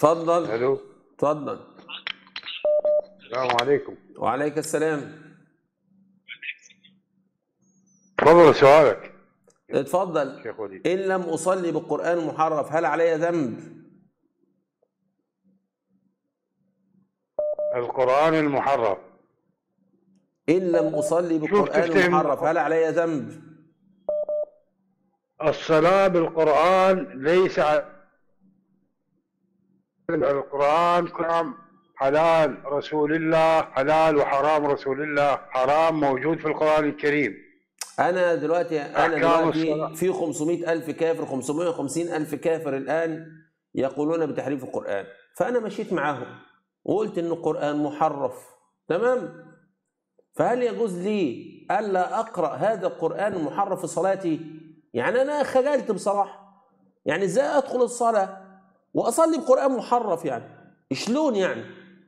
اتفضل. الو. اتفضل. السلام عليكم. وعليك السلام. تفضل سؤالك. اتفضل. شيخ وليد، إن لم أصلي بالقرآن المحرف هل علي ذنب؟ القرآن المحرف. إن لم أصلي بالقرآن المحرف هل علي ذنب؟ الصلاة بالقرآن ليس القرآن كلام حلال رسول الله، حلال وحرام رسول الله، حرام موجود في القرآن الكريم. أنا دلوقتي الصلاة. في 500,000 كافر، 550,000 كافر الآن يقولون بتحريف القرآن، فأنا مشيت معاهم وقلت إن القرآن محرف، تمام؟ فهل يجوز لي ألا أقرأ هذا القرآن المحرف في صلاتي؟ يعني أنا خجلت بصراحة، يعني إزاي أدخل الصلاة وأصلي بقرآن محرف؟ يعني شلون يعني؟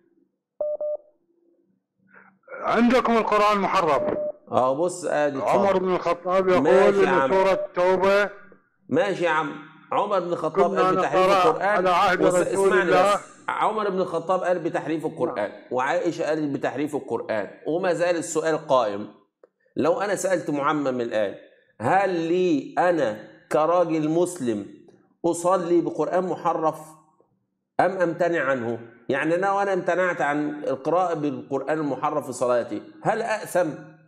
عندكم القرآن محرف. بص ادي عمر بن الخطاب يقول ماشي ان سورة التوبة. ماشي يا عم. عمر بن الخطاب كنا قال بتحريف نقرأ القرآن على عهد رسول اسمعني الله. بس. عمر بن الخطاب قال بتحريف القرآن، وعائشة قالت بتحريف القرآن، وما زال السؤال قائم. لو أنا سألت معمم الآن، هل لي أنا كراجل مسلم أصلي بقرآن محرف أم أمتنع عنه؟ يعني أنا وأنا امتنعت عن القراءة بالقرآن المحرف في صلاتي هل أأثم؟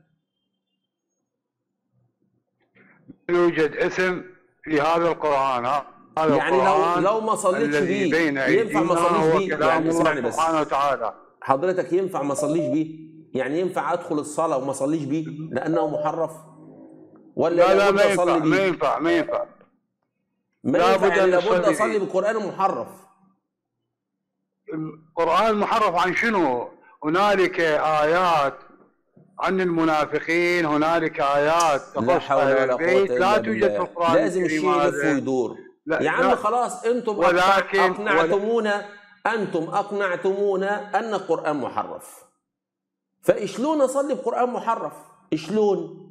يوجد اسم في هذا القرآن. هذا يعني القرآن لو ما صليتش الذي بيه بين ينفع ما أيدينا اصليش هو بيه؟ كلام يعني اسمعني الله بس سبحانه وتعالى. حضرتك، ينفع ما اصليش بيه؟ يعني ينفع ادخل الصلاه وما اصليش بيه لانه محرف؟ ولا لا لابد ما اصلي ينفع، بيه؟ ما ينفع، ما ينفع. ما لابد ينفع، يعني أن لابد نصلي اصلي به. بالقران المحرف. القرآن محرف عن شنو؟ هنالك آيات عن المنافقين، هنالك آيات لا تخص حول أهل ولا قوه البيت لا الا توجد في بالله، القرآن لازم الكريم الشيء يلف هذا. ويدور. لا يا عم لا. خلاص، انتم ولكن اقنعتمونا ان القران محرف، فاشلون اصلي بقران محرف؟ اشلون؟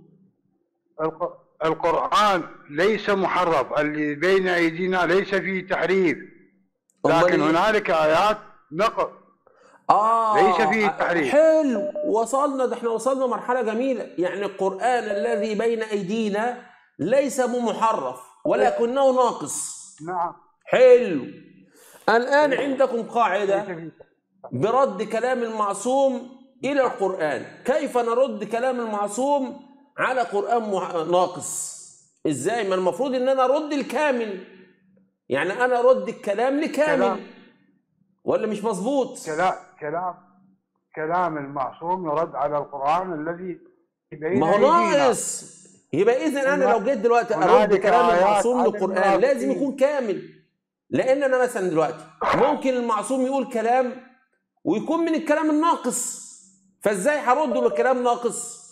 القرآن ليس محرف، اللي بين أيدينا ليس فيه تحريف، لكن هنالك آيات نقص. ليس فيه تحريف. حلو، وصلنا، ده احنا وصلنا مرحلة جميلة. يعني القرآن الذي بين أيدينا ليس بمحرف ولكنه ناقص. نعم. حلو. الآن عندكم قاعدة برد كلام المعصوم إلى القرآن. كيف نرد كلام المعصوم على قرآن ناقص؟ إزاي؟ ما المفروض إن أنا أرد الكامل، يعني أنا أرد الكلام لكامل، ولا مش مظبوط؟ كلام المعصوم يرد على القرآن الذي بين ما هو ناقص. يبقى إذن أنا لو جيت دلوقتي أرد كلام المعصوم للقرآن لازم يكون كامل. لأن أنا مثلا دلوقتي ممكن المعصوم يقول كلام ويكون من الكلام الناقص، فإزاي هرد له كلام ناقص؟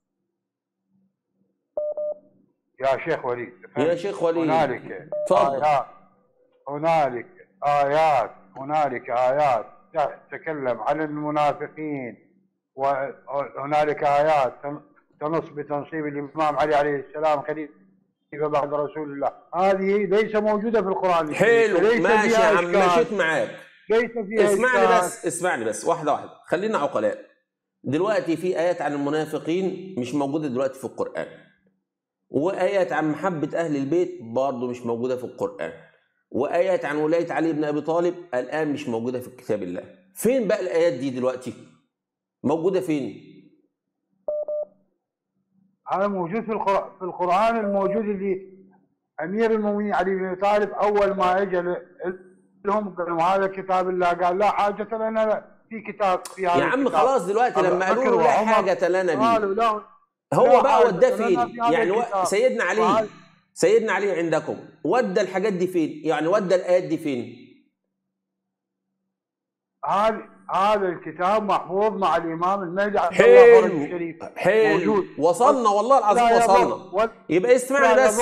يا شيخ وليد، يا شيخ وليد، هنالك آيات تتكلم عن المنافقين، وهنالك آيات تنص بتنصيب الإمام علي عليه السلام خليفة بعد رسول الله. هذه ليس موجودة في القرآن. حلو، ماشي يا عم، مشيت معاك. ليس فيها اسمعني بس واحدة واحدة، خلينا عقلاء. دلوقتي في آيات عن المنافقين مش موجودة دلوقتي في القرآن، وآيات عن محبة أهل البيت برضه مش موجودة في القرآن، وآيات عن ولاية علي بن أبي طالب الآن مش موجودة في كتاب الله. فين بقى الآيات دي دلوقتي؟ موجودة فين؟ هذا موجود في القرآن الموجود اللي أمير المؤمنين علي بن أبي طالب أول ما اجى لهم قالوا هذا كتاب الله، قال لا حاجة لنا في كتاب في هذا. يا عم خلاص، دلوقتي لما قالوا له لا حاجة لنا بيه، هو بقى وداه فين؟ يعني سيدنا علي عندكم ودى الحاجات دي فين؟ يعني ودى الآيات دي فين؟ هذا الكتاب محفوظ مع الإمام المهدي عبد الله فرج الشريف. حلو، وصلنا والله العظيم وصلنا. يبقى اسمعني بس،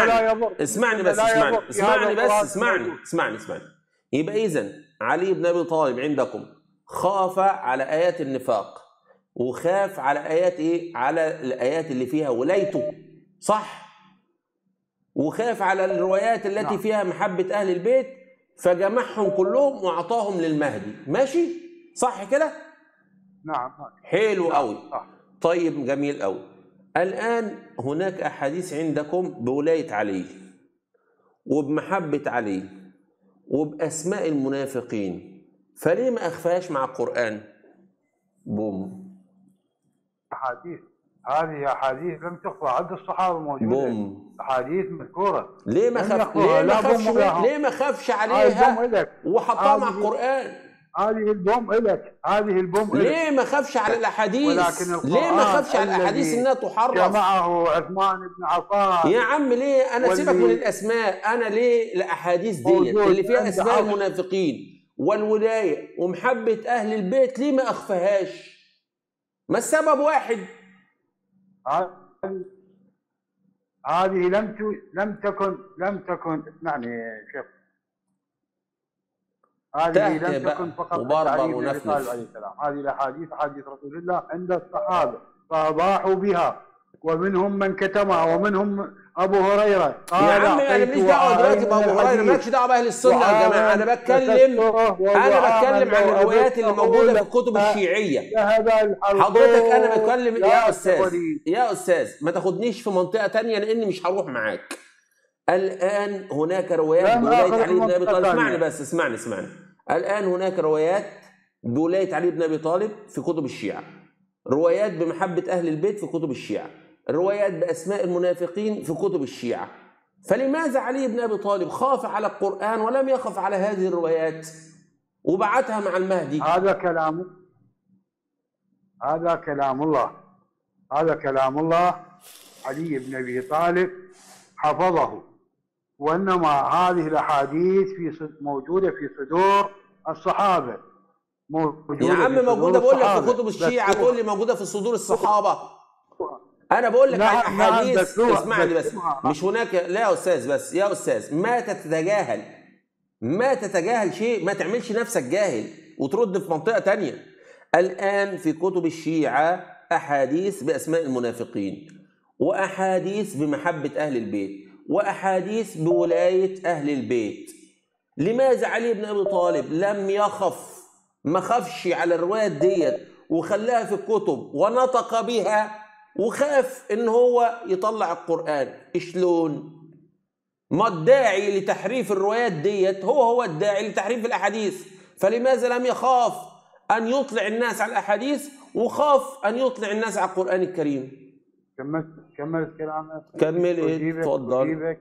اسمعني. يبقى إذن علي بن أبي طالب عندكم خاف على آيات النفاق، وخاف على آيات إيه؟ على الآيات اللي فيها ولايته، صح؟ وخاف على الروايات التي فيها محبة أهل البيت، فجمعهم كلهم واعطاهم للمهدي. ماشي صح كده؟ نعم. حلو قوي. صح. طيب جميل قوي. الآن هناك أحاديث عندكم بولاية علي وبمحبة علي وبأسماء المنافقين، فليه ما أخفاش مع القرآن؟ بوم. أحاديث، هذه أحاديث لم تخفى عند الصحابة موجودة. بوم. أحاديث مذكورة. ليه ما خافش عليها وحطها مع القرآن؟ هذه البوم إلك، هذه البوم إلك. ليه ما خافش على الأحاديث؟ ليه ما خافش على الأحاديث إنها تحرف؟ جمعه عثمان بن عفان. يا عم ليه؟ أنا سيبك من الأسماء، أنا ليه الأحاديث ديت اللي فيها أسماء المنافقين والولاية ومحبة أهل البيت ليه ما أخفاهاش؟ ما السبب واحد؟ هذه لم تكن اسمعني يا شيخ، هذه لم تكن فقط وبربر ونفنف. عليه السلام. هذه الاحاديث حديث رسول الله عند الصحابه فاضاحوا بها، ومنهم من كتمها ومنهم ابو هريره. يا عم انا ماليش دعوه دلوقتي بابو هريره، مالكش دعوه باهل السنه يا جماعه. انا بتكلم عن الروايات اللي موجوده في الكتب الشيعيه. حضرتك انا بتكلم يا استاذ ما تاخدنيش في منطقه ثانيه لاني مش هروح معاك. الان هناك روايات بولايه علي بن ابي طالب. اسمعني بس، اسمعني. الان هناك روايات بولايه علي بن ابي طالب في كتب الشيعه، روايات بمحبه اهل البيت في كتب الشيعه، روايات بأسماء المنافقين في كتب الشيعة. فلماذا علي بن أبي طالب خاف على القرآن ولم يخف على هذه الروايات وبعتها مع المهدي؟ هذا كلام الله. علي بن أبي طالب حفظه، وإنما هذه الأحاديث موجودة في صدور الصحابة. يا عم موجودة، بقول لك في كتب الشيعة، تقول لي موجودة في صدور الصحابة. انا بقول لك عن احاديث. اسمعني بس، مش هناك. لا يا استاذ، بس يا استاذ ما تتجاهل شيء، ما تعملش نفسك جاهل وترد في منطقه تانية. الان في كتب الشيعه احاديث باسماء المنافقين، واحاديث بمحبه اهل البيت، واحاديث بولايه اهل البيت. لماذا علي بن ابي طالب لم يخف، ما خافش على الروايات ديت وخلاها في الكتب ونطق بها، وخاف ان هو يطلع القرآن؟ شلون؟ ما الداعي لتحريف الروايات ديت هو الداعي لتحريف الاحاديث، فلماذا لم يخاف ان يطلع الناس على الاحاديث وخاف ان يطلع الناس على القرآن الكريم؟ كمل كلامك. كمل ايه؟ اتفضل.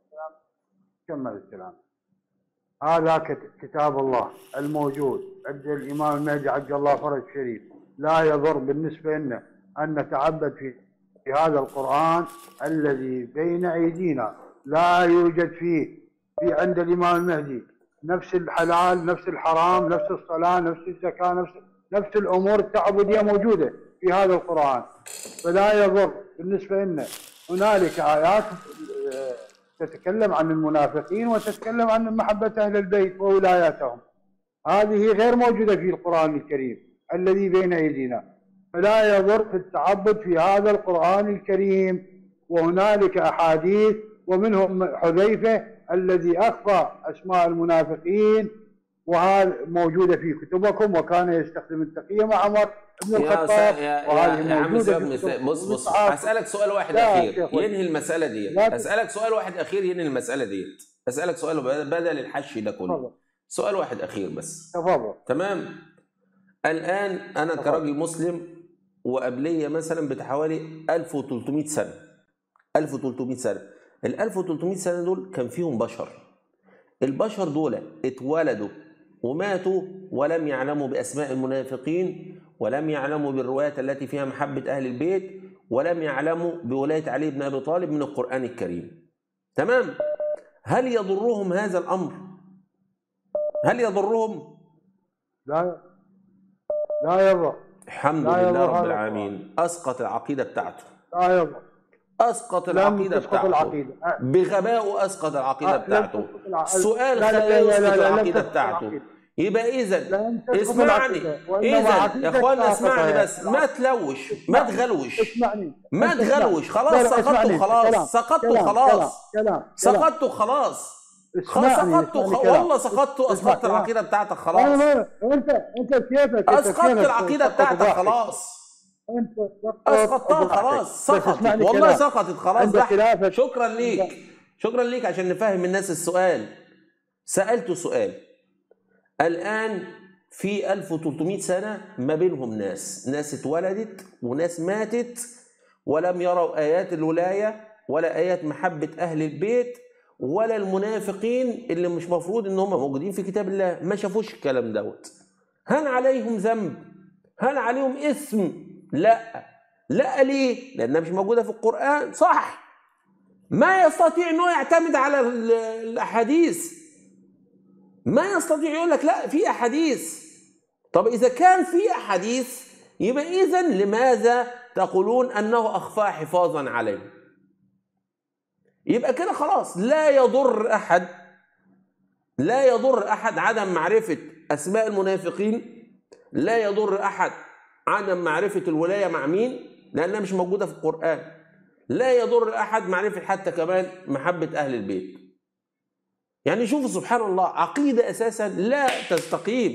كمل الكلام. هذا كتاب الله الموجود عند الامام المهدي عجل الله فرج شريف. لا يضر بالنسبه لنا أن نتعبد في هذا القرآن الذي بين أيدينا. لا يوجد فيه في عند الإمام المهدي نفس الحلال، نفس الحرام، نفس الصلاة، نفس الزكاة، نفس الأمور التعبدية موجودة في هذا القرآن. فلا يضر بالنسبة لنا. هنالك آيات تتكلم عن المنافقين وتتكلم عن محبة أهل البيت وولاياتهم، هذه غير موجودة في القرآن الكريم الذي بين أيدينا. فلا يضر في التعبد في هذا القرآن الكريم. وهنالك أحاديث، ومنهم حذيفة الذي أخفى أسماء المنافقين، وهذا موجودة في كتبكم، وكان يستخدم التقية مع عمر بن الخطاب. يا عم بص هسألك سؤال واحد أخير ينهي المسألة دي. أسألك سؤال واحد أخير ينهي المسألة دي. أسألك سؤال بدل الحشي ده كله. سؤال واحد أخير بس. تفضل. تمام. الآن أنا كراجل مسلم وقبلية مثلا بحوالي 1300 سنة. 1300 سنة. ال 1300 سنة دول كان فيهم بشر. البشر دول اتولدوا وماتوا ولم يعلموا بأسماء المنافقين، ولم يعلموا بالروايات التي فيها محبة أهل البيت، ولم يعلموا بولاية علي بن أبي طالب من القرآن الكريم. تمام؟ هل يضرهم هذا الأمر؟ هل يضرهم؟ لا يضر. الحمد لله رب العالمين. أسقط العقيدة بتاعته. لا يضر. أسقط العقيدة بتاعته بغباء. أسقط العقيدة بتاعته. السؤال خلاه يسقط العقيدة بتاعته. يبقى إذا اسمعني، إذا يا أخوانا اسمعني بس، ما تلوش، ما تغلوش، خلاص سقطتوا خلاص. خلاص سقطت كلام. والله سقطت واسقطت العقيده بتاعتك خلاص. انت كيفك اسقطت العقيده بتاعتك خلاص. انت اسقطتها خلاص، سقطت والله سقطت خلاص. شكرا ليك، شكرا ليك عشان نفهم الناس السؤال. سألته سؤال. الآن في 1300 سنة ما بينهم ناس اتولدت وناس ماتت ولم يروا آيات الولاية ولا آيات محبة أهل البيت ولا المنافقين اللي مش مفروض إن هم موجودين في كتاب الله، ما شافوش الكلام دوت. هل عليهم ذنب؟ هل عليهم إثم؟ لا. لا ليه؟ لأنها مش موجودة في القرآن. صح، ما يستطيع أنه يعتمد على الأحاديث، ما يستطيع يقول لك لا في أحاديث. طب إذا كان في أحاديث يبقى إذن لماذا تقولون أنه أخفى حفاظا عليه؟ يبقى كده خلاص لا يضر أحد، لا يضر أحد عدم معرفة أسماء المنافقين، لا يضر أحد عدم معرفة الولاية مع مين لأنها مش موجودة في القرآن، لا يضر أحد معرفة حتى كمان محبة أهل البيت. يعني شوفوا سبحان الله، عقيدة أساسا لا تستقيم.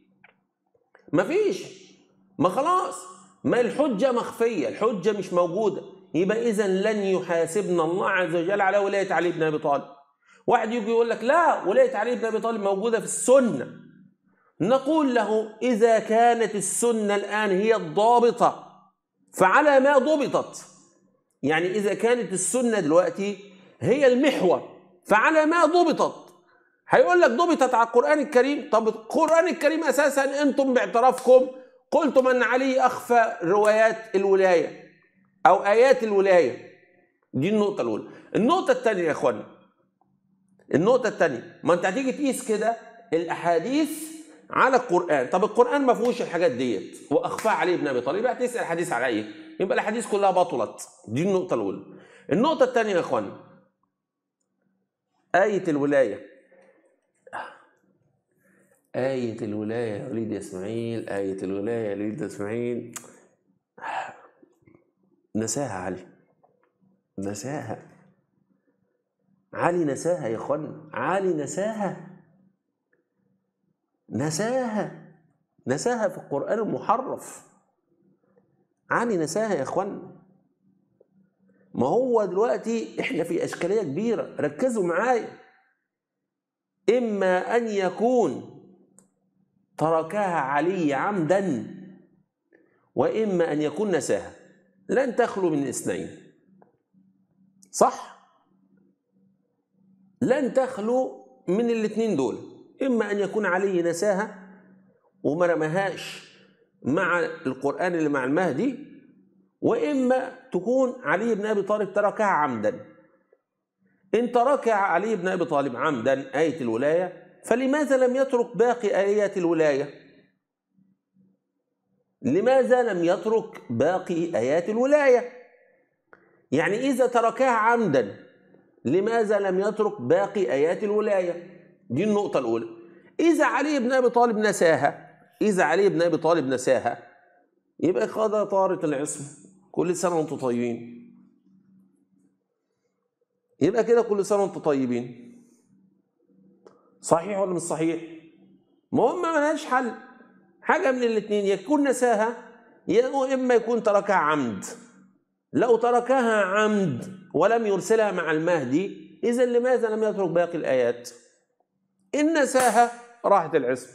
مفيش، ما خلاص، ما الحجة مخفية، الحجة مش موجودة، يبقى إذن لن يحاسبنا الله عز وجل على ولاية علي بن أبي طالب. واحد يجي يقول لك لا ولاية علي بن أبي طالب موجودة في السنة، نقول له إذا كانت السنة الآن هي الضابطة فعلى ما ضبطت، يعني إذا كانت السنة دلوقتي هي المحور فعلى ما ضبطت. هيقول لك ضبطت على القرآن الكريم. طب القرآن الكريم أساسا أنتم باعترافكم قلتم أن علي أخفى روايات الولاية أو آيات الولاية. دي النقطة الأولى. النقطة الثانية يا إخوانا، النقطة الثانية، ما أنت هتيجي تقيس كده الأحاديث على القرآن. طب القرآن ما فيهوش الحاجات ديت وأخفى علي بن أبي طالب، يبقى تسأل الحديث على إيه؟ يبقى الأحاديث كلها بطلت. دي النقطة الأولى. النقطة الثانية يا إخوانا، آية الولاية، آية الولاية يا وليد يا إسماعيل، آية الولاية يا وليد يا إسماعيل، نساها علي، نساها علي، نساها يا إخوانا، علي نساها، نساها في القرآن المحرف. علي نساها يا إخوانا. ما هو دلوقتي إحنا في إشكالية كبيرة، ركزوا معايا. إما أن يكون تركها علي عمدا وإما أن يكون نساها، لن تخلو من اثنين. صح؟ لن تخلو من الاثنين دول، إما أن يكون علي نساها وما رماهاش مع القرآن اللي مع المهدي، وإما تكون علي بن أبي طالب تركها عمدا. إن تركها علي بن أبي طالب عمدا آية الولاية، فلماذا لم يترك باقي آيات الولاية؟ لماذا لم يترك باقي آيات الولاية؟ يعني إذا تركها عمدا لماذا لم يترك باقي آيات الولاية؟ دي النقطة الأولى. إذا علي بن أبي طالب نساها، إذا علي بن أبي طالب نساها، يبقى قضى طارة العصمة، كل سنة وانتم طيبين. يبقى كده كل سنة وانتم طيبين. صحيح ولا مش صحيح؟ ما هم ما لهاش حل، حاجة من الاثنين، يكون نساها يا إما يكون تركها عمد. لو تركها عمد ولم يرسلها مع المهدي، إذا لماذا لم يترك باقي الآيات؟ إن نساها راحت العصمة.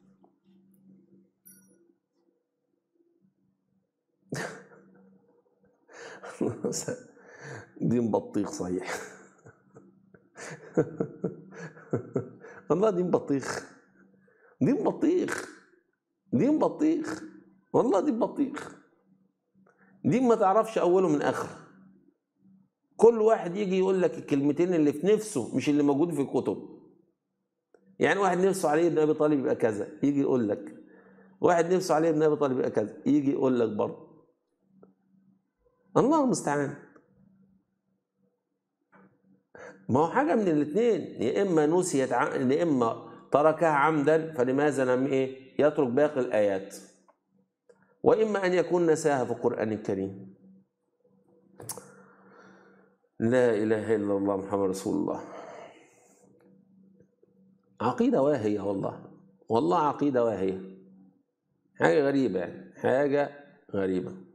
دي مبطيخ صحيح. والله دي مبطيخ، دي مبطيخ، دي مبطيخ، والله دي مبطيخ. دي ما تعرفش أوله من آخره. كل واحد يجي يقول لك الكلمتين اللي في نفسه مش اللي موجود في الكتب. يعني واحد نفسه علي بن أبي طالب يبقى كذا، يجي يقول لك. واحد نفسه علي بن أبي طالب يبقى كذا، يجي يقول لك برضه. الله المستعان. ما هو حاجة من الاثنين، يا إما نسيت يا إما تركها عمدا، فلماذا لم يترك باقي الآيات؟ وإما أن يكون نساها في القرآن الكريم. لا إله إلا الله محمد رسول الله. عقيدة واهية والله عقيدة واهية، حاجة غريبة يعني، حاجة غريبة.